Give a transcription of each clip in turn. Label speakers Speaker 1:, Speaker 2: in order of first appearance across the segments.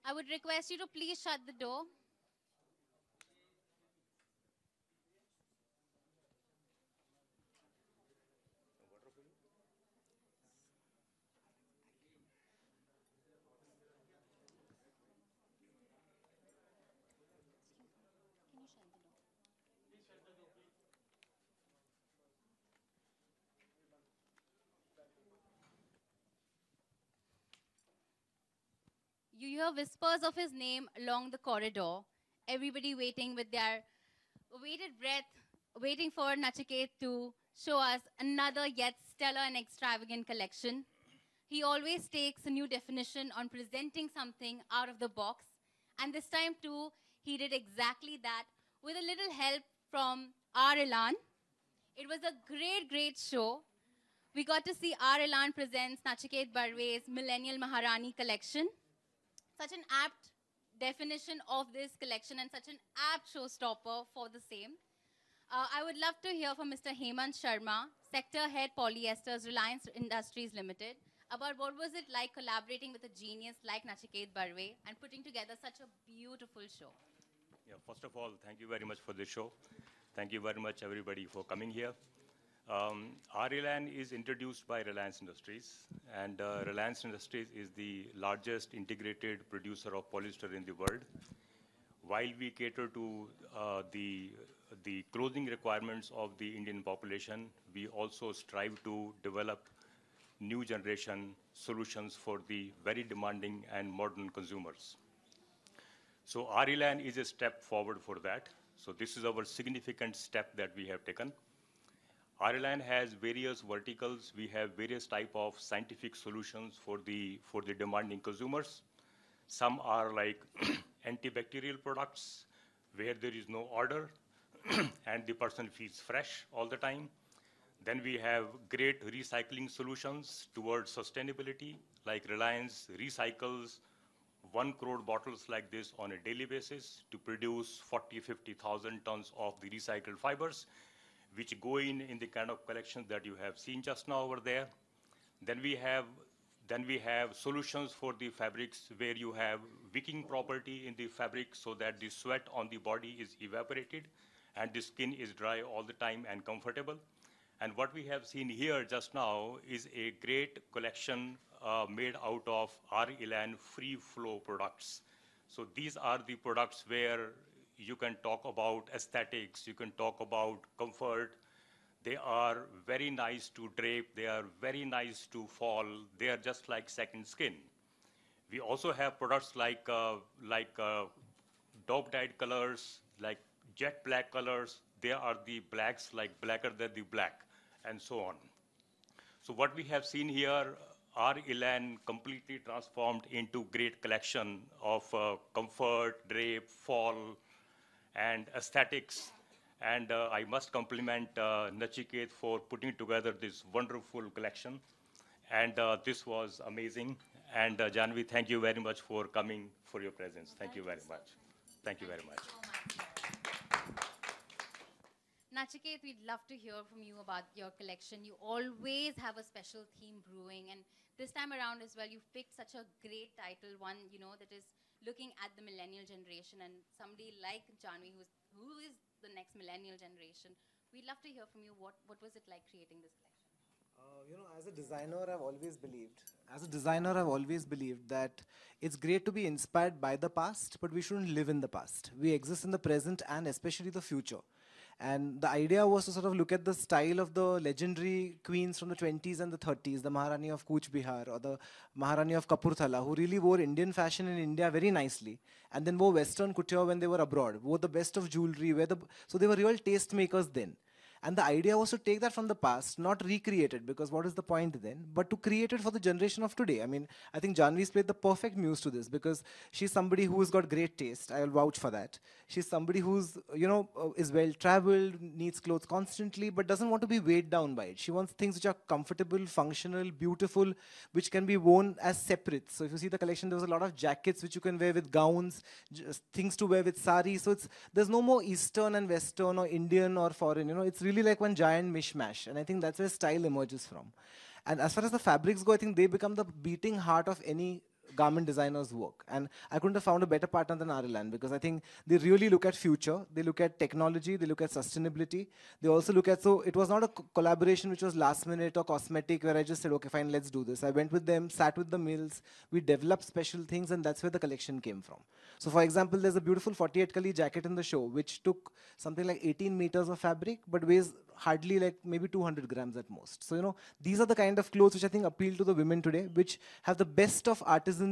Speaker 1: I would request you to please shut the door. Can you shut the door? You hear whispers of his name along the corridor, everybody waiting with their bated breath, waiting for Nachiket to show us another yet stellar and extravagant collection. He always takes a new definition on presenting something out of the box. And this time, too, he did exactly that with a little help from R. Elan. It was a great, great show. We got to see R. Elan presents Nachiket Barve's Millennial Maharani collection. Such an apt definition of this collection and such an apt showstopper for the same. I would love to hear from Mr. Hemant Sharma, Sector Head Polyesters, Reliance Industries Limited, about what was it like collaborating with a genius like Nachiket Barve and putting together such a beautiful show.
Speaker 2: Yeah, first of all, thank you very much for this show. Thank you very much, everybody, for coming here. RLAN is introduced by Reliance Industries, and Reliance Industries is the largest integrated producer of polyester in the world. While we cater to the clothing requirements of the Indian population, we also strive to develop new generation solutions for the very demanding and modern consumers. So RLAN is a step forward for that. So this is our significant step that we have taken. RLAN has various verticals. We have various type of scientific solutions for the demanding consumers. Some are like antibacterial products where there is no odor and the person feels fresh all the time. Then we have great recycling solutions towards sustainability, like Reliance recycles 1 crore bottles like this on a daily basis to produce 40-50,000 tons of the recycled fibers, which go in the kind of collections that you have seen just now over there. Then we have solutions for the fabrics where you have wicking property in the fabric so that the sweat on the body is evaporated and the skin is dry all the time and comfortable. And what we have seen here just now is a great collection made out of R-Elan free flow products. So these are the products where you can talk about aesthetics, you can talk about comfort. They are very nice to drape, they are very nice to fall, they are just like second skin. We also have products like dope-dyed colors, like jet black colors. They are the blacks, like blacker than the black, and so on. So what we have seen here, R-Elan completely transformed into great collection of comfort, drape, fall, and aesthetics. And I must compliment Nachiket for putting together this wonderful collection. And this was amazing. And Janhvi, thank you very much for coming, for your presence. Thank you very much. Thank you very much.
Speaker 1: Nachiket, we'd love to hear from you about your collection. You always have a special theme brewing, and this time around as well, you've picked such a great title, one that is looking at the millennial generation, and somebody like Janhvi, who is the next millennial generation. We'd love to hear from you. What was it like creating this collection?
Speaker 3: As a designer, I've always believed that it's great to be inspired by the past, but we shouldn't live in the past. We exist in the present and especially the future. And the idea was to sort of look at the style of the legendary queens from the 20s and the 30s, the Maharani of Cooch Behar or the Maharani of Kapurthala, who really wore Indian fashion in India very nicely, and then wore Western couture when they were abroad, wore the best of jewelry, so they were real taste makers then. And the idea was to take that from the past, not recreate it, because what is the point then? But to create it for the generation of today. I mean, I think Janhvi's played the perfect muse to this, because she's somebody who's got great taste. I'll vouch for that. She's somebody who's, is well-traveled, needs clothes constantly, but doesn't want to be weighed down by it. She wants things which are comfortable, functional, beautiful, which can be worn as separate. So if you see the collection, there was a lot of jackets which you can wear with gowns, things to wear with sari. So there's no more Eastern and Western or Indian or foreign, it's really like one giant mishmash, and I think that's where style emerges from. And as far as the fabrics go, I think they become the beating heart of any garment designers work. And I couldn't have found a better partner than RLN, because I think they really look at future, they look at technology, they look at sustainability. They also look at, so it was not a collaboration which was last minute or cosmetic where I just said, okay, fine, let's do this. I went with them, sat with the mills, we developed special things, and that's where the collection came from. So for example, there's a beautiful 48 kali jacket in the show, which took something like 18 meters of fabric, but weighs hardly like maybe 200 grams at most. So, these are the kind of clothes which I think appeal to the women today, which have the best of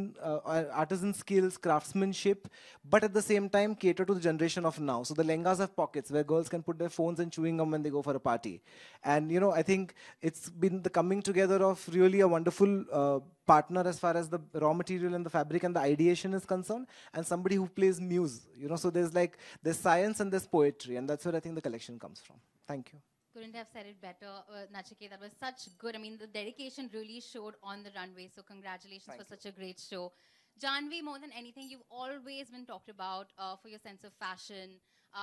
Speaker 3: artisan skills, craftsmanship, but at the same time cater to the generation of now. So the lehengas have pockets where girls can put their phones and chewing gum when they go for a party. And, I think it's been the coming together of really a wonderful partner as far as the raw material and the fabric and the ideation is concerned, and somebody who plays muse. So there's science and there's poetry, and that's where I think the collection comes from. Thank you.
Speaker 1: Couldn't have said it better, Nachiket. That was such good. I mean, the dedication really showed on the runway. So congratulations for such a great show. Janhvi, more than anything, you've always been talked about for your sense of fashion.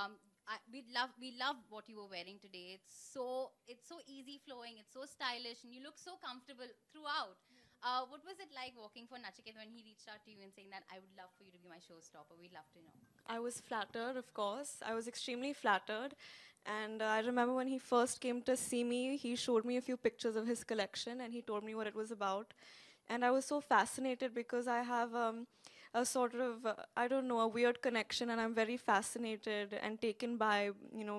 Speaker 1: We love what you were wearing today. It's so easy flowing. It's so stylish, and you look so comfortable throughout. What was it like walking for Nachiket when he reached out to you and saying that I would love for you to be my showstopper? We'd love to know.
Speaker 4: I was flattered, of course. I was extremely flattered. And I remember when he first came to see me, he showed me a few pictures of his collection and he told me what it was about. And I was so fascinated because I have a sort of, I don't know, a weird connection, and I'm very fascinated and taken by,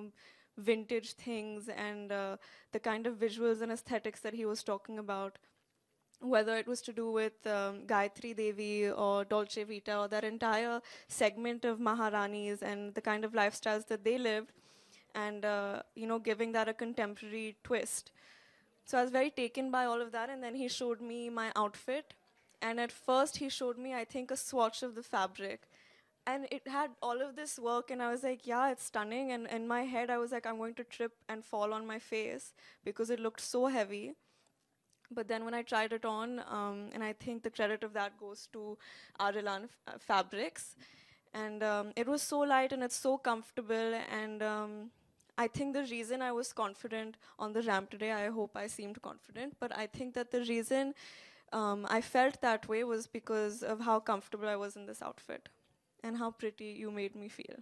Speaker 4: vintage things and the kind of visuals and aesthetics that he was talking about. Whether it was to do with Gayatri Devi or Dolce Vita or that entire segment of Maharanis and the kind of lifestyles that they lived, and giving that a contemporary twist. So I was very taken by all of that, and then he showed me my outfit, and at first he showed me, I think, a swatch of the fabric, and it had all of this work, and I was like, yeah, it's stunning, and in my head I was like, I'm going to trip and fall on my face because it looked so heavy. But then when I tried it on, and I think the credit of that goes to Arilan Fabrics, and it was so light and it's so comfortable, and I think the reason I was confident on the ramp today, I hope I seemed confident, but I think that the reason I felt that way was because of how comfortable I was in this outfit and how pretty you made me feel.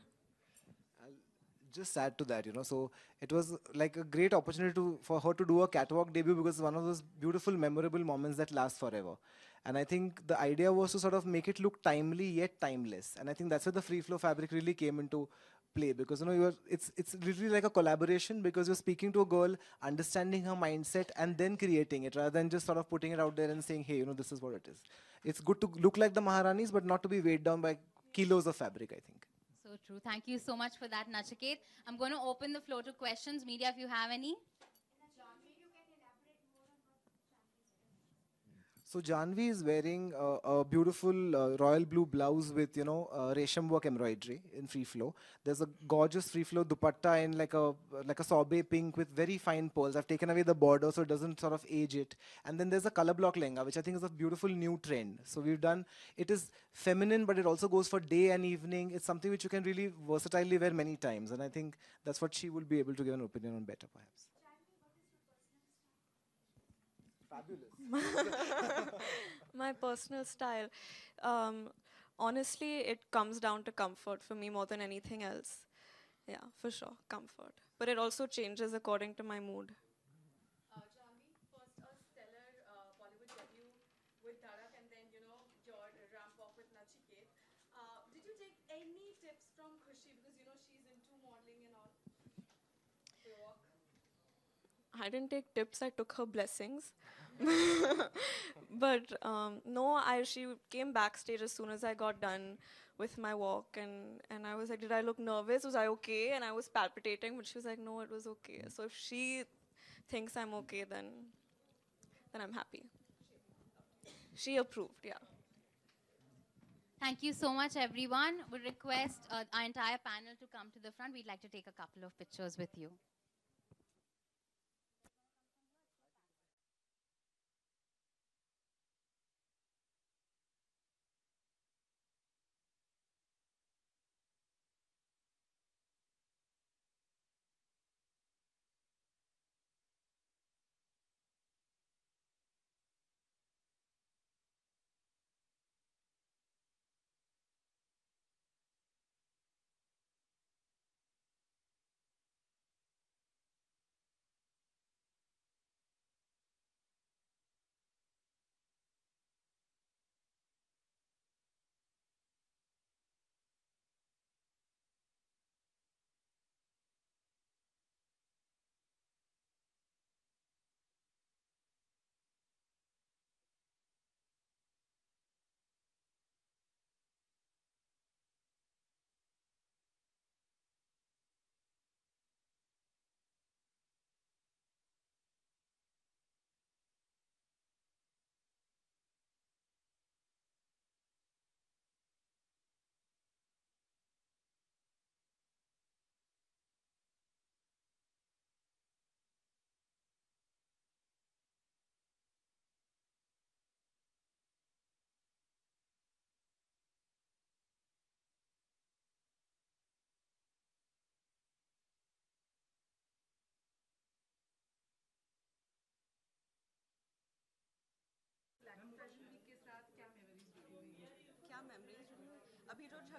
Speaker 3: Just add to that, so it was like a great opportunity for her to do a catwalk debut, because it's one of those beautiful, memorable moments that last forever. And I think the idea was to sort of make it look timely yet timeless. And I think that's where the free flow fabric really came into play, because it's literally like a collaboration, because you're speaking to a girl, understanding her mindset, and then creating it, rather than just sort of putting it out there and saying, hey, this is what it is. It's good to look like the Maharanis, but not to be weighed down by kilos of fabric, I think.
Speaker 1: So true. Thank you so much for that, Nachiket. I'm going to open the floor to questions. Media, if you have any.
Speaker 3: So Janhvi is wearing a beautiful royal blue blouse with, resham work embroidery in free flow. There's a gorgeous free flow dupatta in like a sorbet pink with very fine pearls. I've taken away the border so it doesn't sort of age it. And then there's a color block lehenga, which I think is a beautiful new trend. So it is feminine, but it also goes for day and evening. It's something which you can really versatilely wear many times. And I think that's what she will be able to give an opinion on better, perhaps. Fabulous.
Speaker 4: My personal style. Honestly, it comes down to comfort for me more than anything else. Yeah, for sure, comfort. But it also changes according to my mood.
Speaker 5: Janhvi, first a stellar Bollywood debut with Dharak, and then your ramp off with Nachiket. Did you take any tips from Khushi, because she's into modeling and all for your work?
Speaker 4: I didn't take tips, I took her blessings. But no, she came backstage as soon as I got done with my walk, and I was like, did I look nervous? Was I okay? And I was palpitating, but she was like, no, it was okay. So if she thinks I'm okay, then I'm happy. She approved, yeah.
Speaker 1: Thank you so much, everyone. We request our entire panel to come to the front. We'd like to take a couple of pictures with you.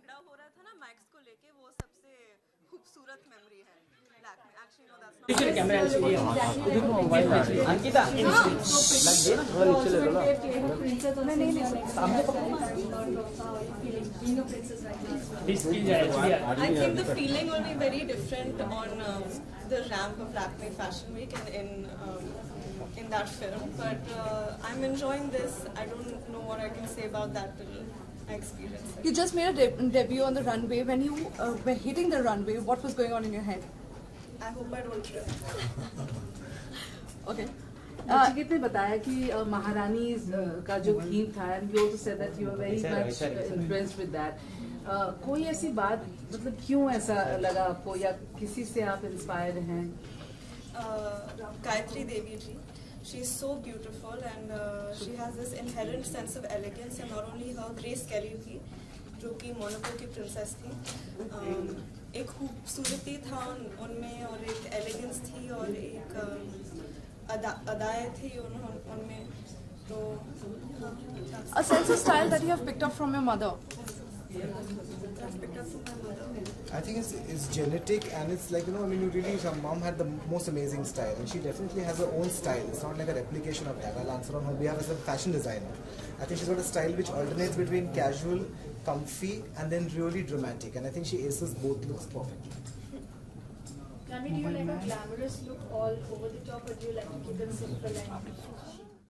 Speaker 4: झगड़ा हो रहा था ना max को लेके, वो सबसे खूबसूरत मेमोरी है ब्लैक में. Actually no, that's not. I think the feeling will be very different on the ramp of Lakme Fashion Week in that film. But I'm enjoying this. I don't know what I can say about that till I experience it.
Speaker 5: You just made a debut on the runway. When you were hitting the runway, what was going on in your head?
Speaker 4: I hope I don't trip.
Speaker 5: Okay.
Speaker 6: Nachiket ने बताया कि महारानी का जो theme था, and you also said that you were very much influenced with that. कोई ऐसी बात, मतलब क्यों ऐसा लगा आपको, या किसी से आप इंस्पायर्ड हैं?
Speaker 4: Gayatri Devi ji. She's so beautiful and she has this inherent sense of elegance, and not only her, Grace Kelly थी, जो कि मोनाको की princess थी. एक खूबसूरती था उनमें, और एक elegance थी, और एक अदाएं थी उनमें. तो
Speaker 5: A sense of style that you have picked up from your mother.
Speaker 3: I think it's genetic, and it's like, you know, I mean, you really, her mom had the most amazing style, and she definitely has her own style. It's not like a replication of that. I'll answer on her behalf as a fashion designer. I think she's got a style which alternates between casual, comfy, and then really dramatic, and I think she aces both looks perfectly.
Speaker 7: Janhvi, do you like a glamorous look all over the top, or do you like to keep it simple and